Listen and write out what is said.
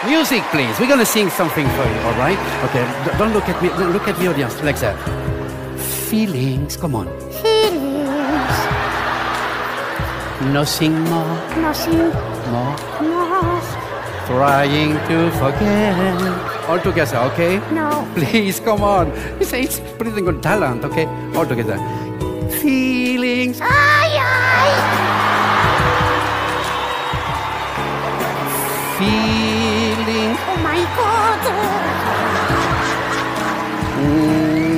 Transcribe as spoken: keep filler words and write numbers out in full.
Music, please. We're gonna sing something for you, all right? Okay, d- don't look at me. Look at the audience like that. Feelings, come on. Feelings. Nothing more, Nothing more. more. Trying to forget. All together, okay? No. Please, come on. It's, it's pretty good talent, okay? All together. Feelings. Ay, ay. Feelings. Oh my God. Mm,